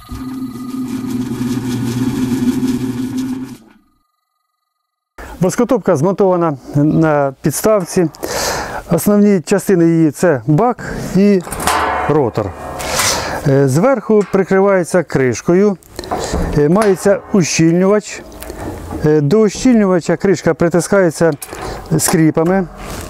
Воскотопка змонтована на підставці. Основні частини її – це бак і ротор. Зверху прикривається кришкою, мається ущільнювач. До ущільнювача кришка притискається скріпами.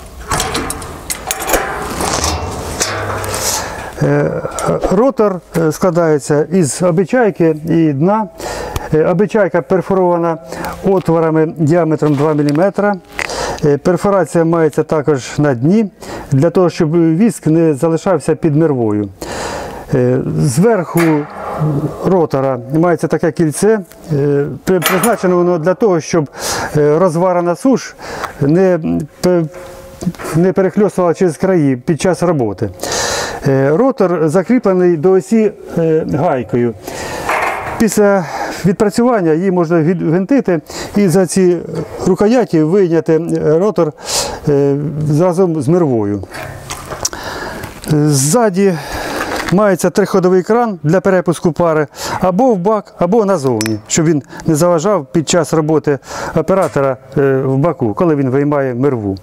Ротор складається із обичайки і дна. Обичайка перфорована отворами діаметром 2 мм. Перфорація мається також на дні, для того, щоб віск не залишався під мирвою. Зверху ротора мається таке кільце, призначено воно для того, щоб розварена суш не перехльостувала через краї під час роботи. Ротор закріплений до осі гайкою. Після відпрацювання її можна відгвинтити і за ці рукояті вийняти ротор разом з мирвою. Ззаді мається триходовий кран для перепуску пари або в бак, або назовні, щоб він не заважав під час роботи оператора в баку, коли він виймає мирву.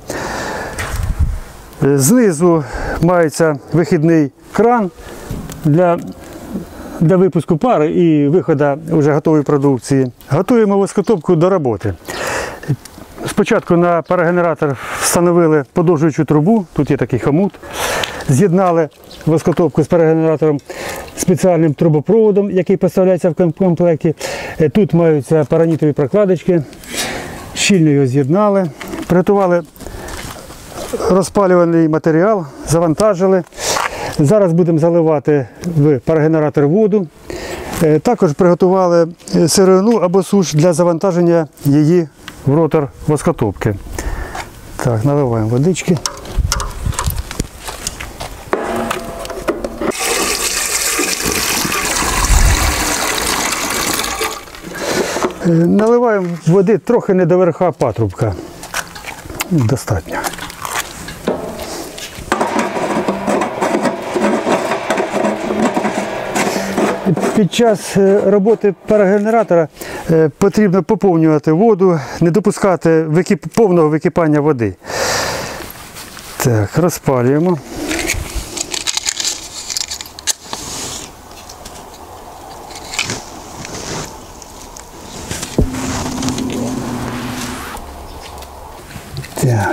Знизу мається вихідний кран для випуску пари і виходу вже готової продукції. Готуємо воскотопку до роботи. Спочатку на парогенератор встановили подовжуючу трубу, тут є такий хомут. З'єднали воскотопку з парогенератором спеціальним трубопроводом, який поставляється в комплекті. Тут маються паранітові прокладочки. Щільно його з'єднали. Приготували розпалювальний матеріал, завантажили. Зараз будемо заливати в парогенератор воду. Також приготували сировину або суш для завантаження її в ротор воскотопки. Так, наливаємо водички. Наливаємо води трохи не до верха патрубка. Достатньо. Під час роботи парогенератора потрібно поповнювати воду, не допускати повного википання води. Так, розпалюємо. Так.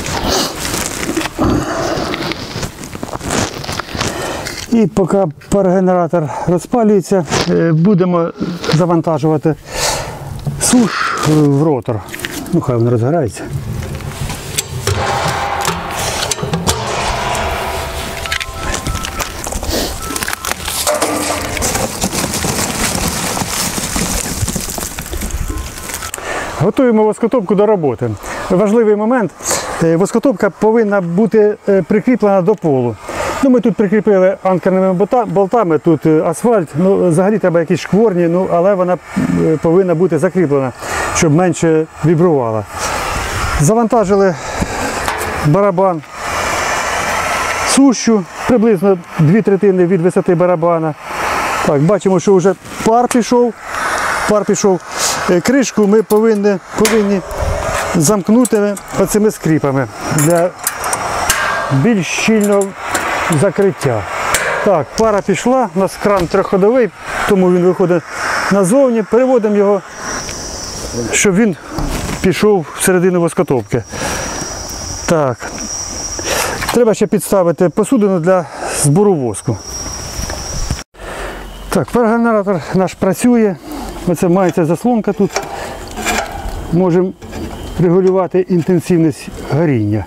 І поки парогенератор розпалюється, будемо завантажувати суш в ротор. Ну, хай він розгорається. Готуємо воскотопку до роботи. Важливий момент. Воскотопка повинна бути прикріплена до полу. Ну, ми тут прикріпили анкерними болтами, тут асфальт, ну, взагалі треба якісь шкворні, ну, але вона повинна бути закріплена, щоб менше вібрувала. Завантажили барабан сушю, приблизно 2/3 від висоти барабана. Так, бачимо, що вже пар пішов. Кришку ми повинні замкнути оцими скріпами для більш щільного закриття. Так, пара пішла, у нас кран триходовий, тому він виходить назовні. Переводимо його, щоб він пішов всередину воскотопки. Так, треба ще підставити посудину для збору воску. Так, парогенератор наш працює. Оце мається заслонка тут. Можемо регулювати інтенсивність горіння.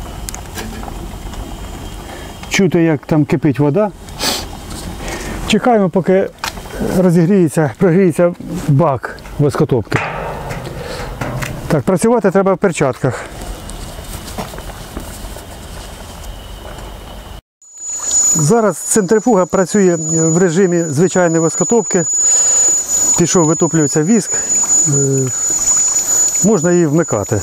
Чути, як там кипить вода. Чекаємо, поки прогріється бак воскотопки. Так, працювати треба в перчатках. Зараз центрифуга працює в режимі звичайної воскотопки. Пішов, витоплюється віск. Можна її вмикати.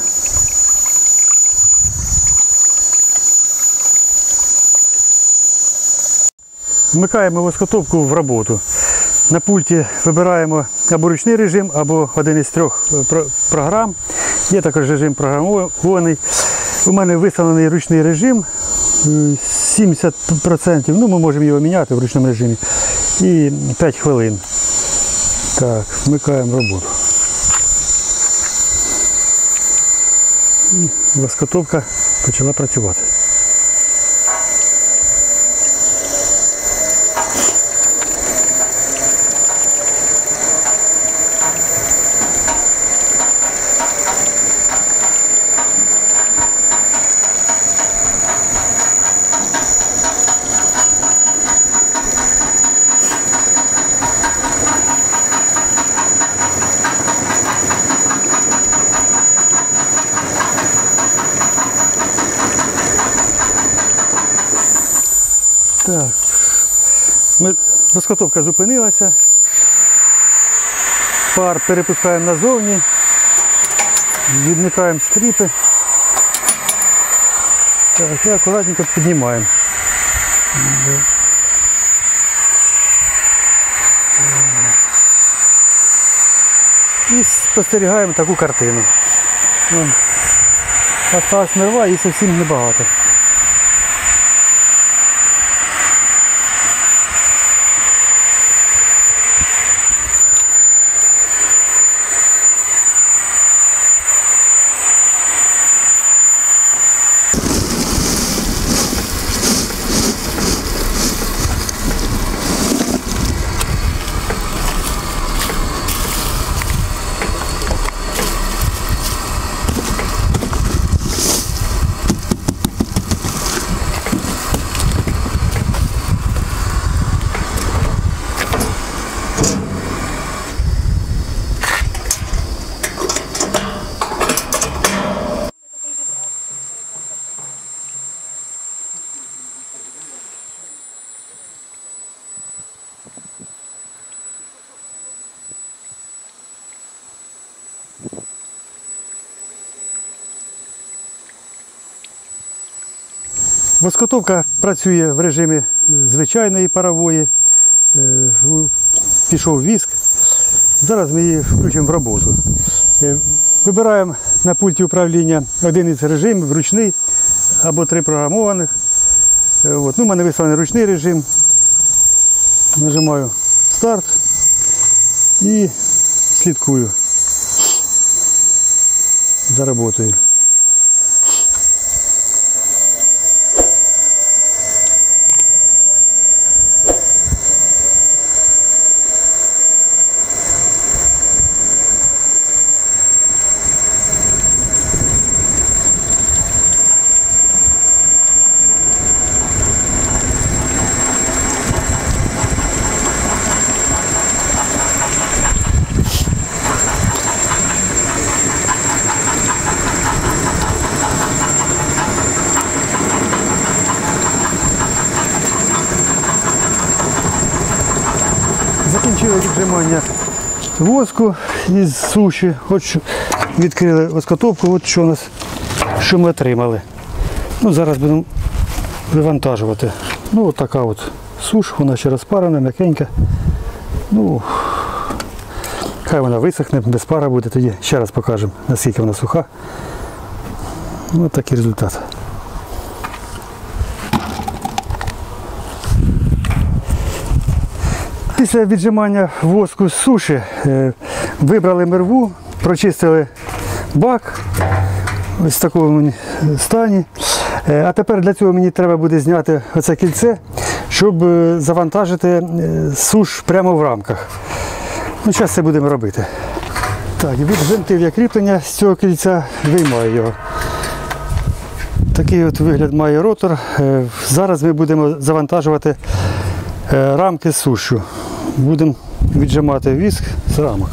Вмикаємо воскотопку в роботу. На пульті вибираємо або ручний режим, або один із трьох програм. Є також режим програмований. У мене виставлений ручний режим 70%, ну ми можемо його міняти в ручному режимі. І 5 хвилин. Так, вмикаємо роботу. І воскотопка почала працювати. Так, воскотопка зупинилася, пар перепускаємо назовні, відмикаємо скріпи. Так, і акуратненько піднімаємо. І спостерігаємо таку картину. Осталась мирва і зовсім небагато. Воскотопка працює в режимі звичайної парової, пішов віск. Зараз ми її включимо в роботу. Вибираємо на пульті управління один із режимів, ручний або 3 програмованих. Ну, у мене виставлений ручний режим. Нажимаю старт і слідкую за роботою. Закінчили віджимання воску із суші. От відкрили воскотопку, от що ми отримали. Ну, зараз будемо вивантажувати. Ну, от така от суш, вона ще розпарена, м'якенька. Ну, хай вона висохне, без пара буде, тоді ще раз покажемо, наскільки вона суха. Ось такий результат. Після віджимання воску з суші вибрали мирву, прочистили бак ось в такому стані. А тепер для цього мені треба буде зняти оце кільце, щоб завантажити суш прямо в рамках. Ну, зараз це будемо робити. Так, і відвинтив я кріплення з цього кільця, виймаю його. Такий от вигляд має ротор. Зараз ми будемо завантажувати рамки з сушшю. Будемо віджимати віск з рамок.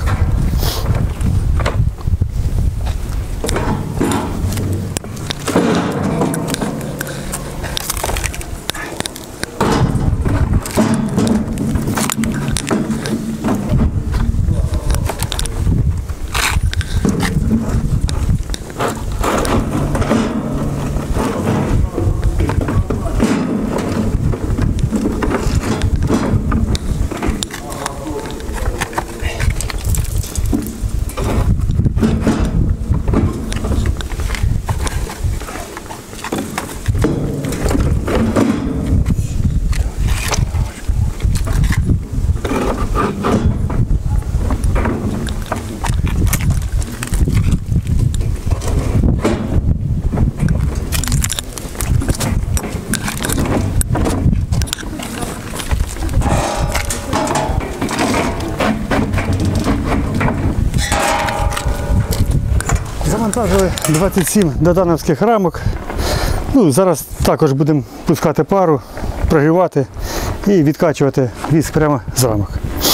Завантажили 27 додановських рамок. Ну, зараз також будемо пускати пару, прогрівати і відкачувати віск прямо з рамок.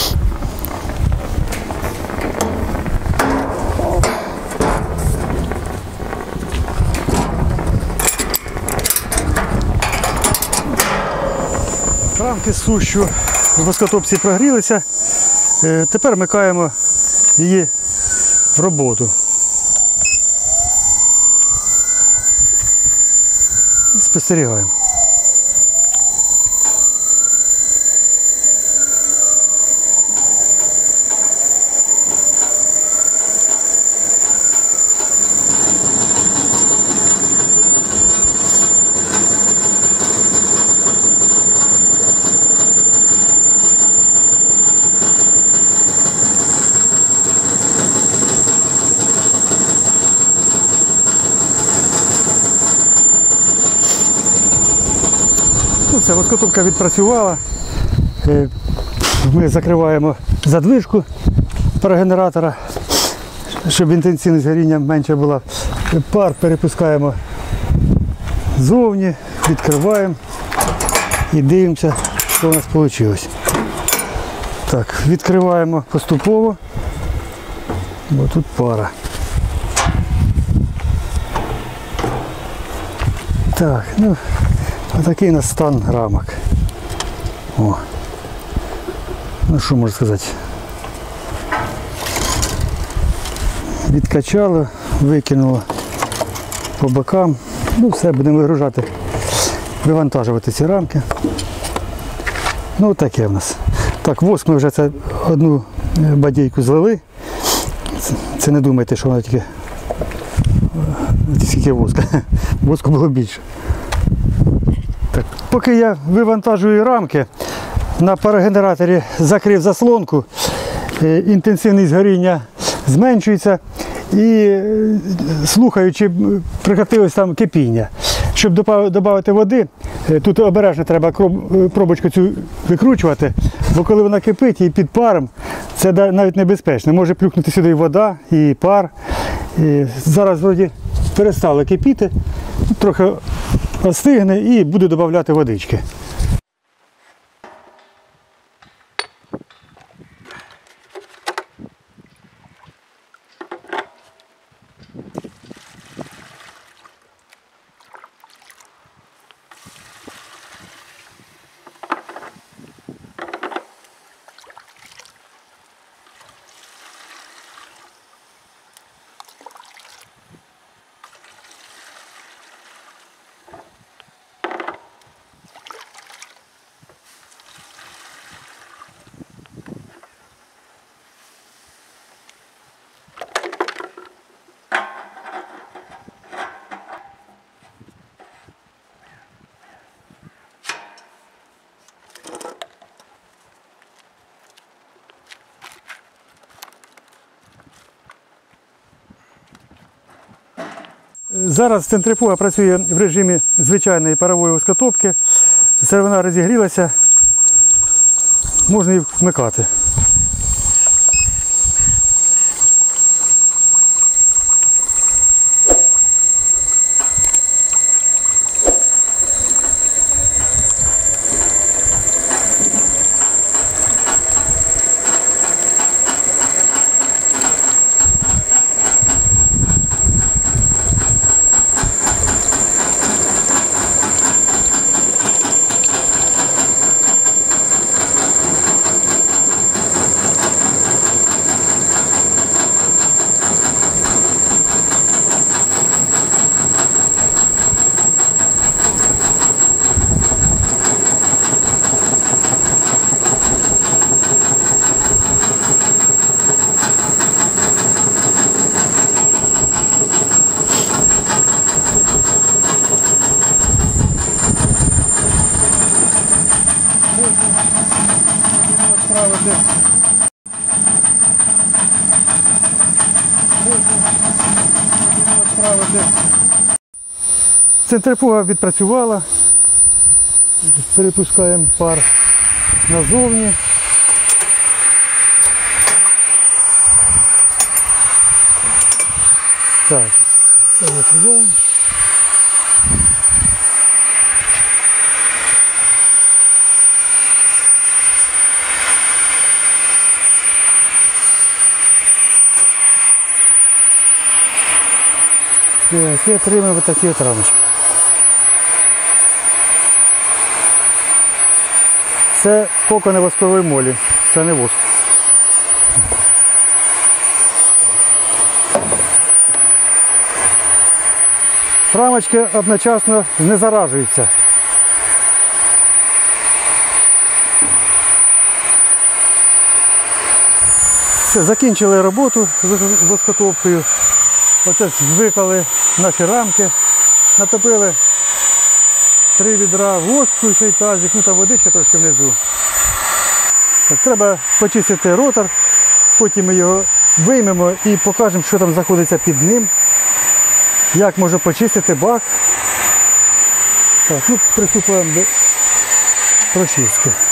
Рамки з сушшю в воскотопці прогрілися. Тепер вмикаємо її в роботу. Спостерігаємо. Ну, все, воскотопка відпрацювала. Ми закриваємо задвижку парогенератора, щоб інтенсивність горіння менша була. Пар перепускаємо ззовні, відкриваємо і дивимося, що у нас вийшло. Так, відкриваємо поступово, бо тут пара. Так, ну, отакий у нас стан рамок. О. Ну що можу сказати? Відкачало, викинуло по бокам. Ну все, будемо вигружати, вивантажувати ці рамки. Ну таке в нас. Так, воск ми вже це одну бадійку злили. Це не думайте, що воно тільки скільки воска. Воску було більше. Так, поки я вивантажую рамки, на парогенераторі закрив заслонку, інтенсивність горіння зменшується і слухаю, чи прекратилось там кипіння. Щоб додати води, тут обережно треба пробочку цю викручувати, бо коли вона кипить і під паром, це навіть небезпечно. Може плюхнути сюди і вода, і пар. І зараз вроді перестало кипіти, трохи остигне і буду додавати водички. Зараз центрифуга працює в режимі звичайної парової воскотопки. Сировина розігрілася, можна її вмикати. Центрифуга відпрацювала, перепускаємо пар назовні. Так, Закриваємо. Так, і отримаємо такі от рамочки. Це кокони воскової молі, це не воск. Рамочки одночасно не заражуються. Все, закінчили роботу з воскотопкою. Оце звикали наші рамки, натопили 3 відра воску, ще й тазик, ну та водичка трошки внизу. Так, треба почистити ротор, потім ми його виймемо і покажемо, що там знаходиться під ним, як можна почистити бак. Так, ну, приступаємо до прочистки.